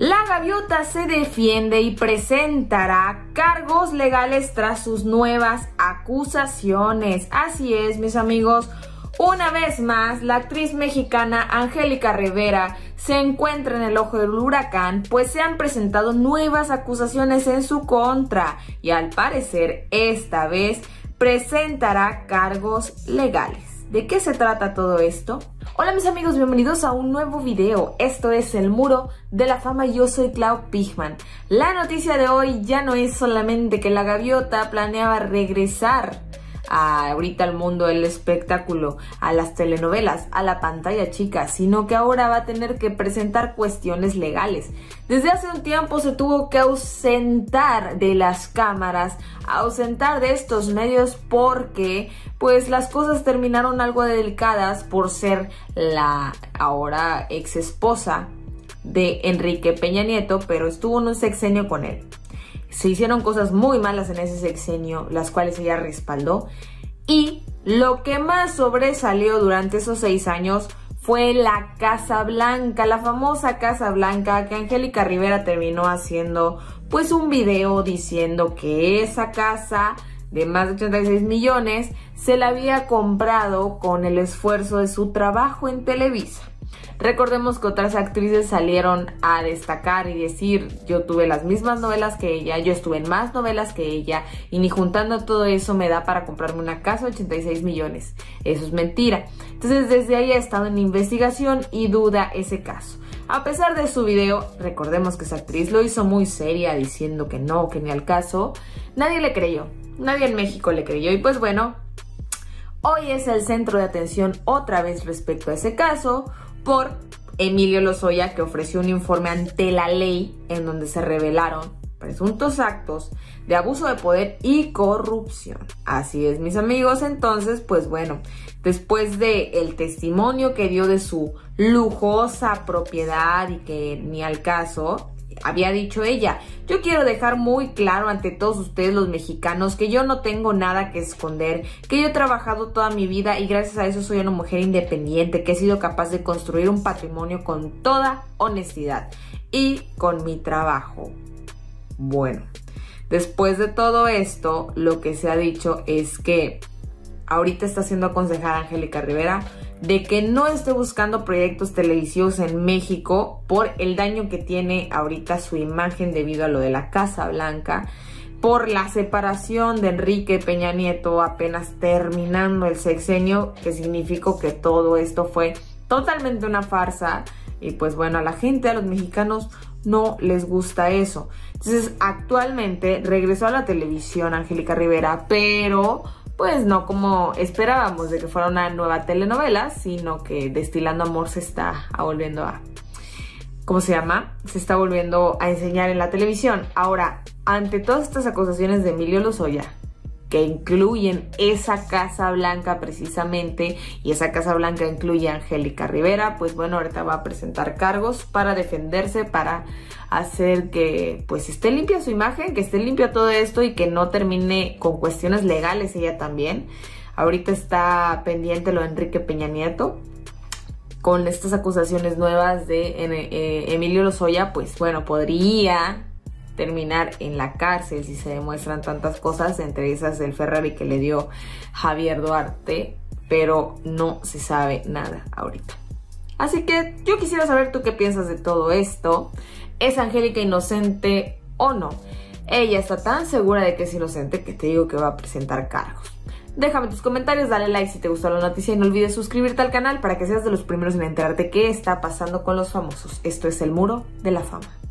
La gaviota se defiende y presentará cargos legales tras sus nuevas acusaciones. Así es, mis amigos. Una vez más, la actriz mexicana Angélica Rivera se encuentra en el ojo del huracán, pues se han presentado nuevas acusaciones en su contra y al parecer esta vez presentará cargos legales. ¿De qué se trata todo esto? Hola mis amigos, bienvenidos a un nuevo video. Esto es El Muro de la Fama y yo soy Clau Pigman. La noticia de hoy ya no es solamente que la gaviota planeaba regresar ahorita al mundo del espectáculo, a las telenovelas, a la pantalla chica, sino que ahora va a tener que presentar cuestiones legales. Desde hace un tiempo se tuvo que ausentar de las cámaras, ausentar de estos medios porque pues las cosas terminaron algo delicadas por ser la ahora ex esposa de Enrique Peña Nieto, pero estuvo en un sexenio con él. Se hicieron cosas muy malas en ese sexenio, las cuales ella respaldó. Y lo que más sobresalió durante esos 6 años fue la Casa Blanca, la famosa Casa Blanca, que Angélica Rivera terminó haciendo pues un video diciendo que esa casa de más de 86 millones se la había comprado con el esfuerzo de su trabajo en Televisa. Recordemos que otras actrices salieron a destacar y decir: yo tuve las mismas novelas que ella, yo estuve en más novelas que ella y ni juntando todo eso me da para comprarme una casa de 86 millones. Eso es mentira. Entonces desde ahí ha estado en investigación y duda ese caso. A pesar de su video, recordemos que esa actriz lo hizo muy seria diciendo que no, que ni al caso. Nadie le creyó, nadie en México le creyó y pues bueno, hoy es el centro de atención otra vez respecto a ese caso por Emilio Lozoya, que ofreció un informe ante la ley en donde se revelaron presuntos actos de abuso de poder y corrupción. Así es, mis amigos. Entonces, pues bueno, después de el testimonio que dio de su lujosa propiedad y que ni al caso, había dicho ella: yo quiero dejar muy claro ante todos ustedes los mexicanos que yo no tengo nada que esconder, que yo he trabajado toda mi vida y gracias a eso soy una mujer independiente, que he sido capaz de construir un patrimonio con toda honestidad y con mi trabajo. Bueno, después de todo esto, lo que se ha dicho es que ahorita está siendo aconsejada Angélica Rivera de que no esté buscando proyectos televisivos en México por el daño que tiene ahorita su imagen debido a lo de la Casa Blanca, por la separación de Enrique Peña Nieto apenas terminando el sexenio, que significó que todo esto fue totalmente una farsa y pues bueno, a la gente, a los mexicanos no les gusta eso. Entonces actualmente regresó a la televisión Angélica Rivera, pero pues no como esperábamos de que fuera una nueva telenovela, sino que Destilando Amor se está volviendo a, ¿cómo se llama? Se está volviendo a enseñar en la televisión. Ahora, ante todas estas acusaciones de Emilio Lozoya, que incluyen esa Casa Blanca precisamente, y esa Casa Blanca incluye a Angélica Rivera, pues bueno, ahorita va a presentar cargos para defenderse, para hacer que pues esté limpia su imagen, que esté limpia todo esto y que no termine con cuestiones legales ella también. Ahorita está pendiente lo de Enrique Peña Nieto con estas acusaciones nuevas de Emilio Lozoya, pues bueno, podría terminar en la cárcel si se demuestran tantas cosas, entre esas el Ferrari que le dio Javier Duarte, pero no se sabe nada ahorita. Así que yo quisiera saber tú qué piensas de todo esto. ¿Es Angélica inocente o no? Ella está tan segura de que es inocente que te digo que va a presentar cargos. Déjame tus comentarios, dale like si te gustó la noticia y no olvides suscribirte al canal para que seas de los primeros en enterarte qué está pasando con los famosos. Esto es El Muro de la Fama.